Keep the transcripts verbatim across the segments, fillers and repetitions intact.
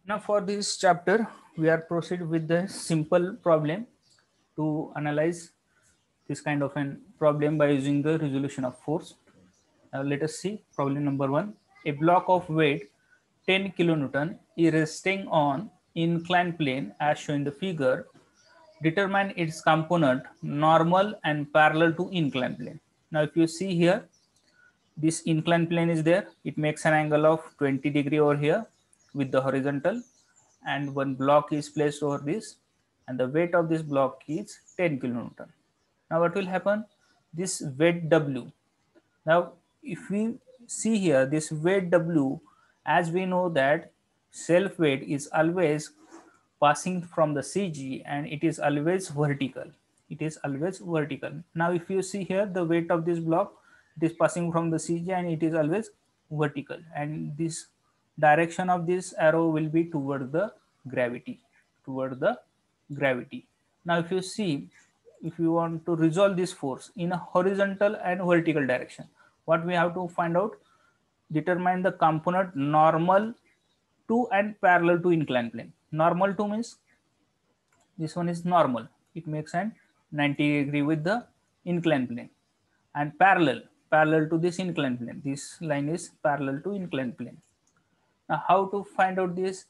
Now for this chapter, we are proceed with the simple problem to analyze this kind of an problem by using the resolution of force. Now let us see problem number one. A block of weight ten kilonewton is resting on inclined plane as shown in the figure. Determine its component normal and parallel to inclined plane. Now if you see here, this inclined plane is there. It makes an angle of twenty degree over here with the horizontal, and one block is placed over this, and the weight of this block is ten kilonewton. Now what will happen? This weight W. Now if we see here, this weight W, as we know that self weight is always passing from the C G and it is always vertical. It is always vertical. Now if you see here, the weight of this block, it is passing from the C G and it is always vertical, and this direction of this arrow will be toward the gravity, toward the gravity. Now if you see, if you want to resolve this force in a horizontal and vertical direction, what we have to find out? Determine the component normal to and parallel to inclined plane. Normal to means this one is normal. It makes an ninety degree with the inclined plane, and parallel parallel to this inclined plane. This line is parallel to inclined plane. Now how to find out this?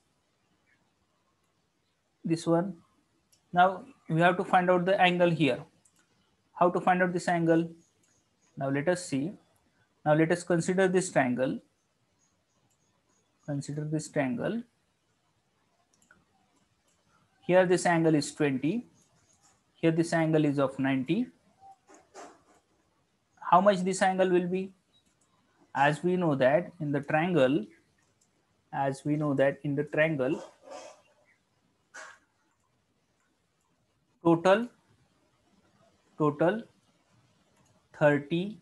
This one. Now we have to find out the angle here. How to find out this angle? Now let us see. Now let us consider this triangle. Consider this triangle. Here this angle is twenty. Here this angle is of ninety. How much this angle will be? As we know that in the triangle, as we know that in the triangle, total, total thirty,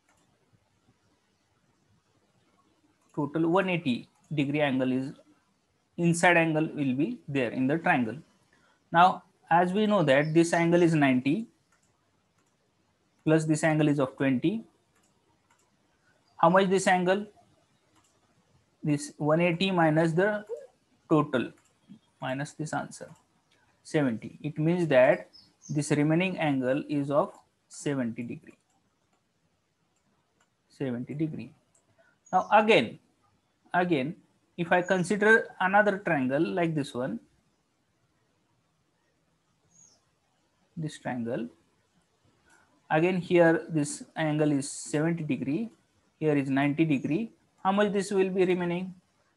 total one hundred eighty degree angle is, inside angle will be there in the triangle. Now, as we know that this angle is ninety plus this angle is of twenty. How much this angle? This one hundred eighty minus the total, minus this answer, seventy. It means that this remaining angle is of seventy degree. seventy degree. Now again, again, if I consider another triangle like this one, this triangle, again here this angle is seventy degree, here is ninety degree. How much this will be remaining?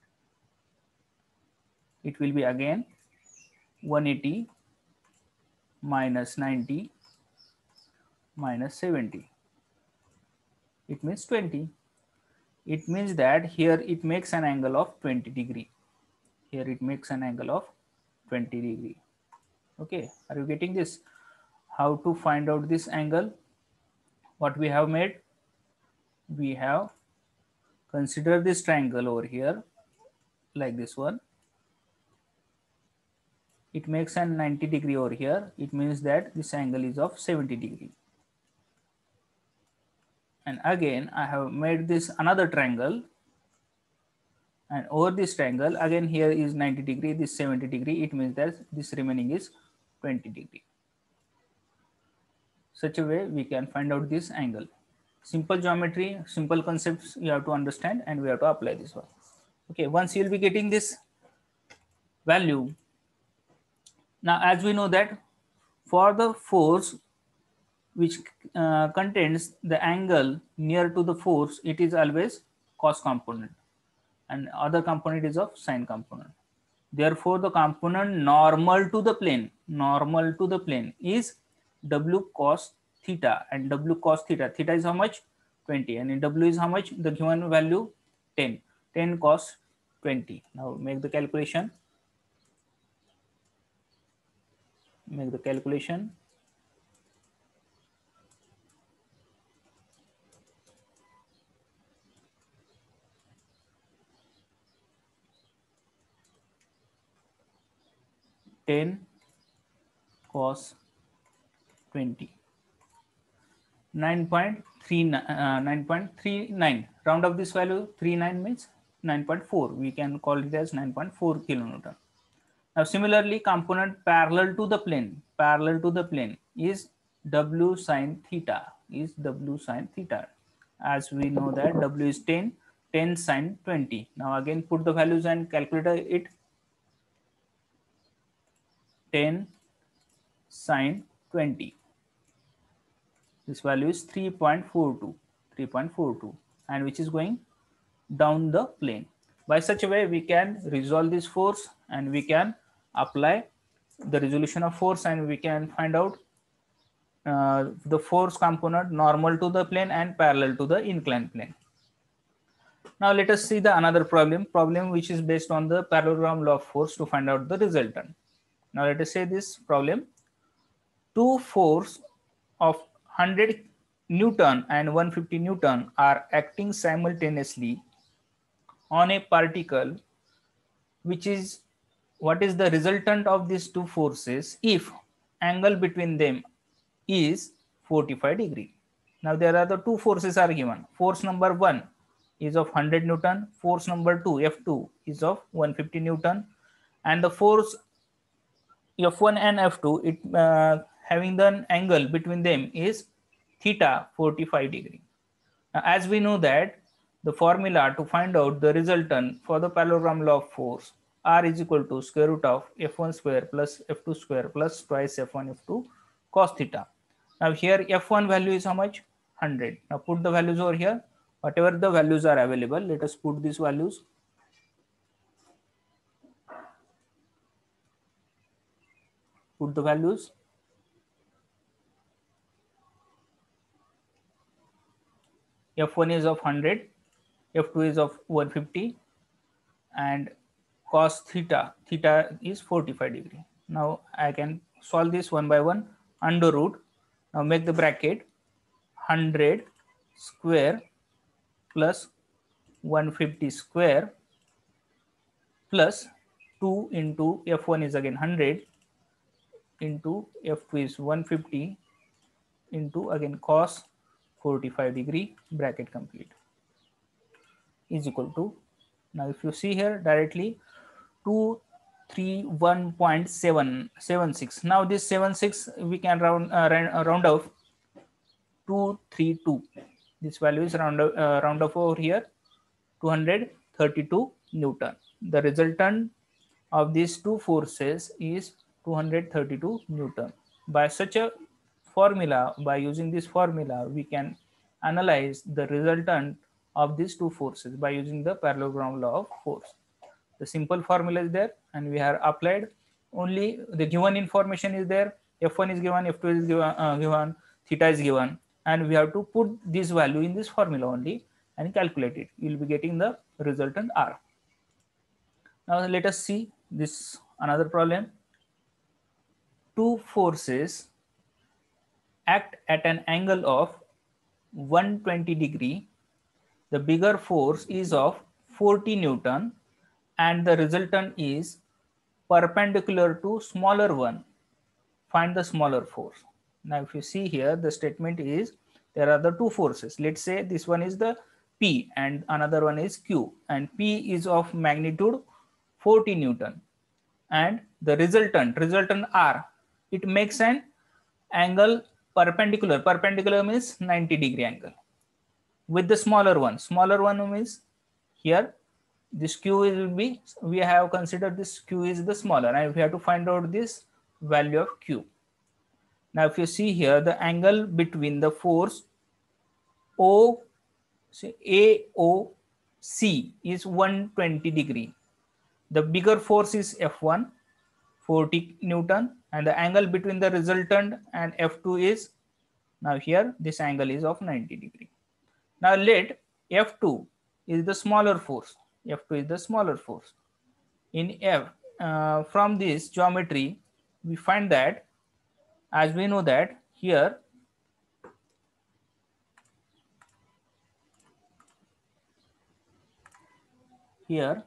It will be again one hundred eighty minus ninety minus seventy. It means twenty. It means that here it makes an angle of twenty degree. Here it makes an angle of twenty degree. Okay, are you getting this? How to find out this angle? What we have made? We have considered this triangle over here like this one. It makes an ninety degree over here. It means that this angle is of seventy degree. And again I have made this another triangle, and over this triangle again here is ninety degree, this seventy degree. It means that this remaining is twenty degree. Such a way we can find out this angle. Simple geometry, simple concepts you have to understand, and we have to apply this one. Okay, once you will be getting this value. Now as we know that for the force which uh, contains the angle near to the force, it is always cos component, and other component is of sine component. Therefore the component normal to the plane, normal to the plane is W cos theta, and W cos theta, theta is how much? twenty, and in W is how much? The given value ten, ten cos twenty. Now make the calculation, make the calculation. ten cos twenty, nine point three nine, uh, nine point three nine. Round up this value, thirty-nine means nine point four. We can call it as nine point four kilonewton. Now similarly, component parallel to the plane, parallel to the plane is W sine theta, is W sine theta. As we know that W is ten, ten sine twenty. Now again put the values and calculate it. ten sine twenty. This value is three point four two, three point four two, and which is going down the plane. By such a way, we can resolve this force and we can apply the resolution of force, and we can find out uh, the force component normal to the plane and parallel to the inclined plane. Now let us see the another problem, problem which is based on the parallelogram law of force to find out the resultant. Now let us say this problem. Two force of one hundred Newton and one hundred fifty Newton are acting simultaneously on a particle, which is what is the resultant of these two forces if angle between them is forty-five degree. Now there are the two forces are given. Force number one is of one hundred Newton, force number two F two is of one hundred fifty Newton, and the force F one and F two, it uh, having the angle between them is theta forty-five degree. Now, as we know that the formula to find out the resultant for the parallelogram law of force, R is equal to square root of F one square plus F two square plus twice F one F two cos theta. Now here F one value is how much? one hundred. Now put the values over here. Whatever the values are available, let us put these values. Put the values. F one is of one hundred, F two is of one hundred fifty, and cos theta, theta is forty-five degree. Now I can solve this one by one. Under root, now make the bracket one hundred square plus one hundred fifty square plus two into F one is again one hundred into F two is one hundred fifty into again cos forty-five degree, bracket complete, is equal to, now if you see here directly, two thirty-one point seven seven six. Now this seventy-six we can round uh, round off two thirty-two. This value is round uh, round off over here, two hundred thirty-two Newton. The resultant of these two forces is two hundred thirty-two Newton. By such a formula, by using this formula, we can analyze the resultant of these two forces by using the parallelogram law of force. The simple formula is there, and we have applied only the given information is there. F one is given, F two is given, uh, given, theta is given, and we have to put this value in this formula only and calculate it. You will be getting the resultant R. Now let us see this another problem. Two forces act at an angle of one hundred twenty degree. The bigger force is of forty Newton and the resultant is perpendicular to smaller one. Find the smaller force. Now if you see here, the statement is there are the two forces. Let's say this one is the P and another one is Q, and P is of magnitude forty Newton, and the resultant resultant R, it makes an angle perpendicular. Perpendicular means ninety degree angle with the smaller one. Smaller one means here this Q will be, we have considered this Q is the smaller, and we have to find out this value of Q. Now if you see here, the angle between the force O, say A O C is one hundred twenty degree. The bigger force is F one, forty Newton, and the angle between the resultant and F two is, now here this angle is of ninety degree. Now let F two is the smaller force. F two is the smaller force. In F, uh, from this geometry, we find that, as we know that here here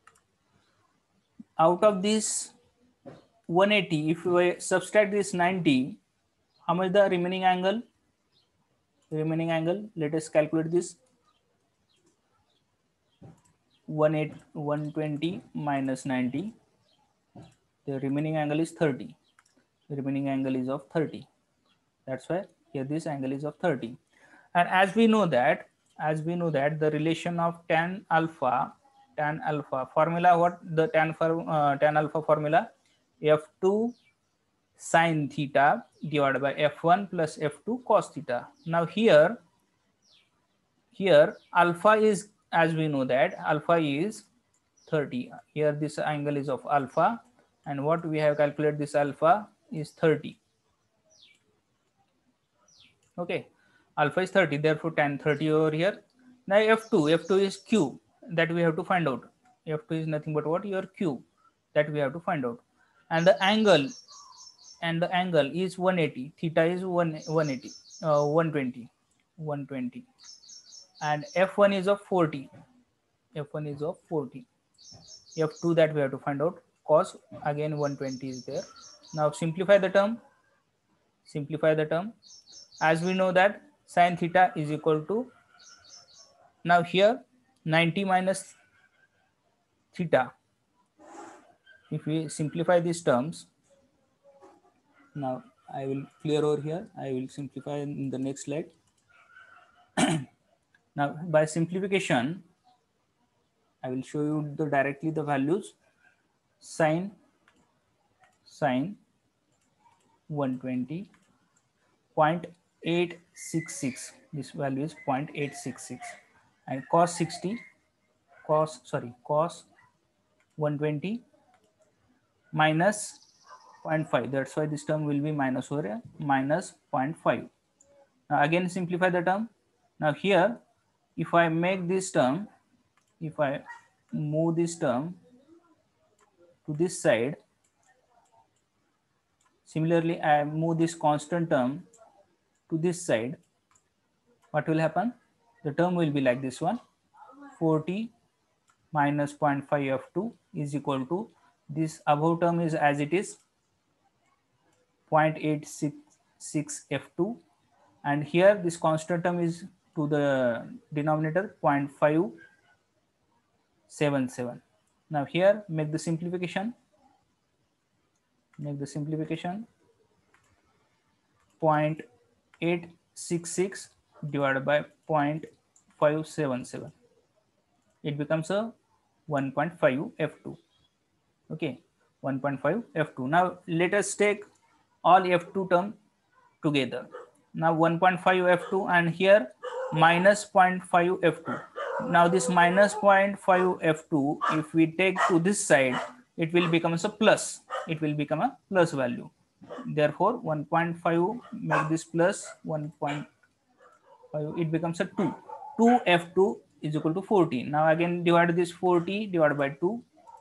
out of this one hundred eighty, if we subtract this ninety, how much the remaining angle? The remaining angle, let us calculate this. one twenty minus ninety, the remaining angle is thirty. The remaining angle is of thirty. That's why here this angle is of thirty. And as we know that, as we know that the relation of tan alpha, tan alpha formula, what the tan for uh, tan alpha formula, f two sine theta divided by f one plus f two cos theta. Now here, here alpha is, as we know that alpha is thirty. Here this angle is of alpha, and what we have calculated, this alpha is thirty. Okay, alpha is thirty, therefore tan thirty over here. Now f two, f two is q, that we have to find out. f two is nothing but what? Your q, that we have to find out. And the angle, and the angle is one eighty, theta is one eighty, uh, one twenty, one twenty, and f one is of forty, f one is of forty, f two that we have to find out, cos again one twenty is there. Now simplify the term, simplify the term. As we know that sine theta is equal to, now here ninety minus theta, if we simplify these terms, now I will clear over here, I will simplify in the next slide. Now by simplification, I will show you the directly the values. Sine, sine one twenty, zero point eight six six, this value is zero point eight six six, and cos sixty, cos sorry cos one twenty minus zero point five, that's why this term will be minus over here, minus zero point five. Now again simplify the term. Now here if I make this term, if I move this term to this side, similarly I move this constant term to this side, what will happen? The term will be like this one, forty minus zero point five f two is equal to, this above term is as it is, zero point eight six six f two, and here this constant term is to the denominator zero point five seven seven. Now here make the simplification, make the simplification, zero point eight six six divided by zero point five seven seven, it becomes a one point five f two. Okay, one point five f two. Now let us take all f two term together. Now one point five f two, and here minus zero point five f two. Now this minus zero point five f two, if we take to this side, it will become a plus, it will become a plus value. Therefore one point five, make this plus one point five, it becomes a two. two f two is equal to forty. Now again divide this forty divided by two,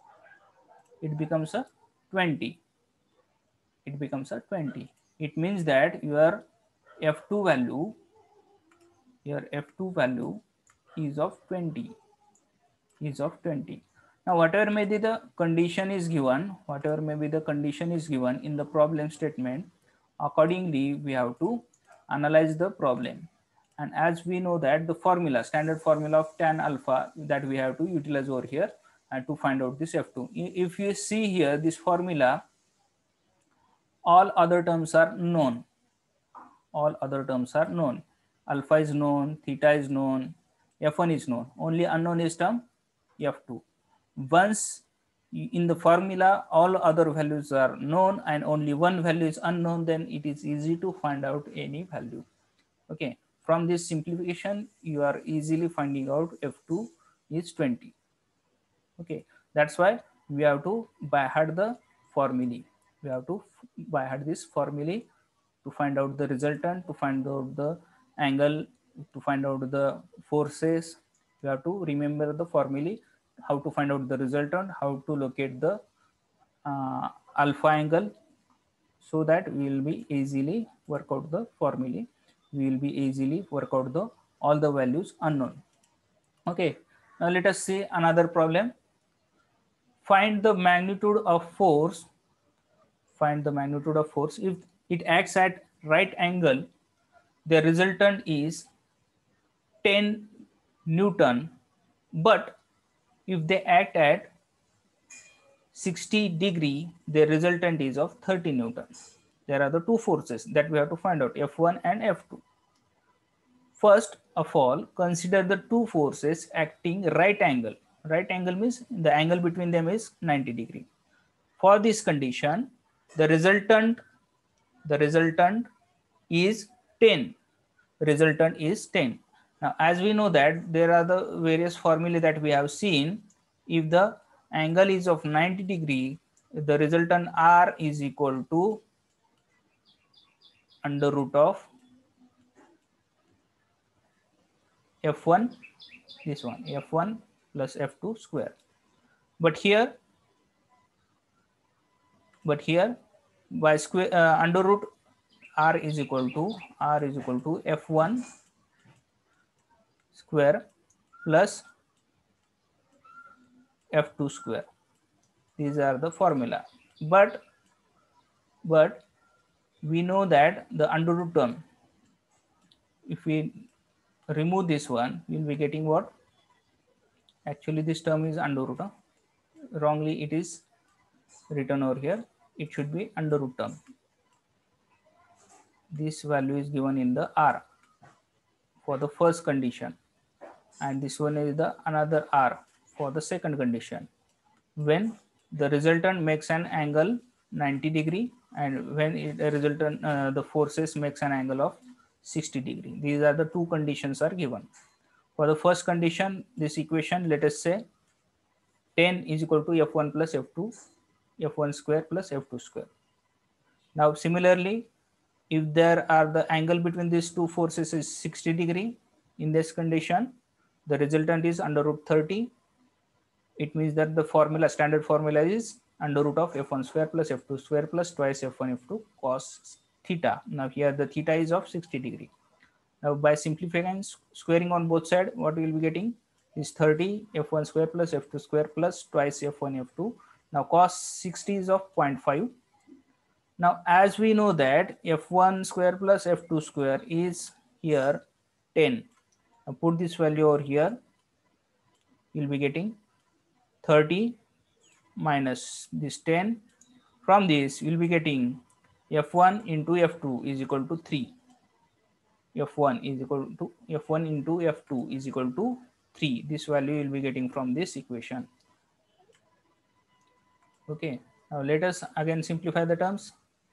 it becomes a twenty. It becomes a twenty. It means that your f two value, your f two value is of twenty, is of twenty. Now whatever may be the condition is given, whatever may be the condition is given in the problem statement, accordingly we have to analyze the problem. And as we know that the formula, standard formula of tan alpha, that we have to utilize over here and to find out this f two. If you see here this formula, all other terms are known, all other terms are known. Alpha is known, theta is known, f one is known, only unknown is term f two. Once in the formula all other values are known and only one value is unknown, then it is easy to find out any value. Okay, from this simplification you are easily finding out f two is twenty. Okay, that's why we have to by heart the formulae, we have to by heart this formulae to find out the resultant, to find out the angle, to find out the forces. You have to remember the formulae, how to find out the resultant, how to locate the uh, alpha angle, so that we will be easily work out the formulae, we will be easily work out the all the values unknown. Okay, now let us see another problem. Find the magnitude of force, find the magnitude of force if it acts at right angle, the resultant is ten Newton, but If they act at sixty degree, the resultant is of thirty Newton. There are the two forces that we have to find out, F one and F two. First of all, consider the two forces acting right angle. Right angle means the angle between them is ninety degree. For this condition, the resultant, the resultant is ten. Resultant is ten. Now, as we know that there are the various formulae that we have seen. If the angle is of ninety degree, the resultant R is equal to under root of F one, this one, F one plus F two square. But here, but here by square uh, under root R is equal to R is equal to F one square plus F two square. These are the formula. But but we know that the under root term, if we remove this one, we will be getting what? Actually, this term is under root. Huh? Wrongly, it is written over here. It should be under root term. This value is given in the R for the first condition, and this one is the another R for the second condition. When the resultant makes an angle ninety degree, and when it the resultant uh, the forces makes an angle of sixty degree. These are the two conditions are given. For the first condition, this equation, let us say ten is equal to F one plus F two, F one square plus F two square. Now similarly, if there are the angle between these two forces is sixty degree, in this condition, the resultant is under root thirty. It means that the formula, standard formula is under root of F one square plus F two square plus twice F one F two cos theta. Now here the theta is of sixty degree. Now by simplifying, squaring on both sides, what we will be getting is thirty F one square plus F two square plus twice F one F two. Now cos sixty is of zero point five. Now as we know that F one square plus F two square is here ten. Now put this value over here, you'll be getting thirty minus this ten. From this you'll be getting F one into F two is equal to three. F one is equal to F one into F two is equal to three. This value you'll be getting from this equation. Okay, now let us again simplify the terms.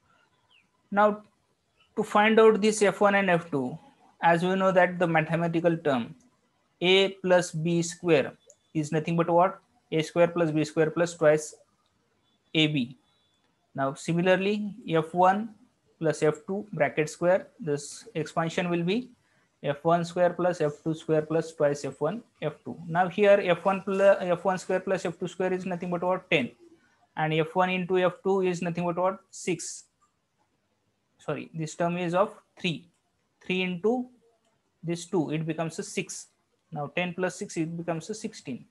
Now to find out this F one and F two, as we know that the mathematical term A plus B square is nothing but what? A square plus B square plus twice A B. Now similarly, F one plus F two bracket square, this expansion will be F one square plus F two square plus twice F one F two. Now here F one plus F one square plus F two square is nothing but what? ten, and F one into F two is nothing but what? six. Sorry, this term is of three. three into this two, it becomes a six. Now ten plus six, it becomes a sixteen.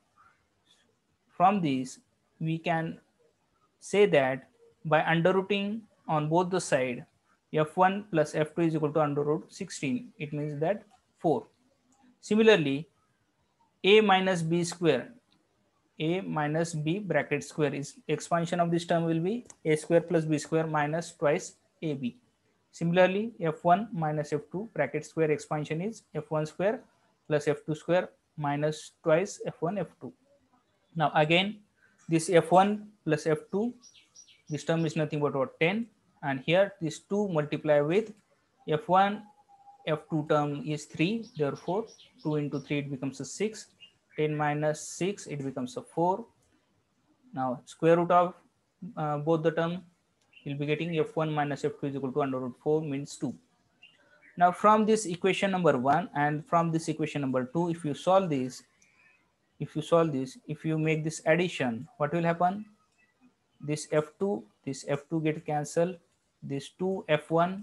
From this, we can say that by under rooting on both the side, F one plus F two is equal to under root sixteen. It means that four. Similarly, A minus B square, A minus B bracket square is expansion of this term will be A square plus B square minus twice A B. Similarly, F one minus F two bracket square expansion is F one square plus F two square minus twice F one F two. Now again, this F one plus F two, this term is nothing but what? ten, and here this two multiply with F one F two term is three, therefore two into three it becomes a six, ten minus six it becomes a four. Now square root of uh, both the term, you'll be getting F one minus F two is equal to under root four, means two. Now from this equation number one and from this equation number two, if you solve this, if you solve this, if you make this addition, what will happen? This F two, this F two get cancelled, this two F one,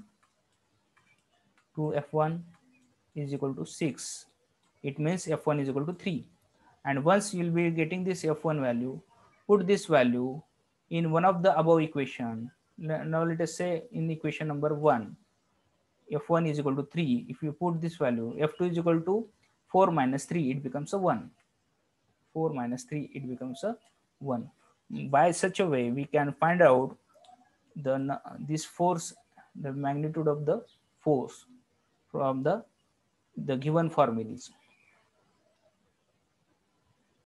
two F one is equal to six. It means F one is equal to three. And once you'll be getting this F one value, put this value in one of the above equation. Now let us say in equation number one, F one is equal to three. If you put this value, F two is equal to four minus three, it becomes a one. four minus three, it becomes a one. By such a way, we can find out the this force, the magnitude of the force from the the given formulas.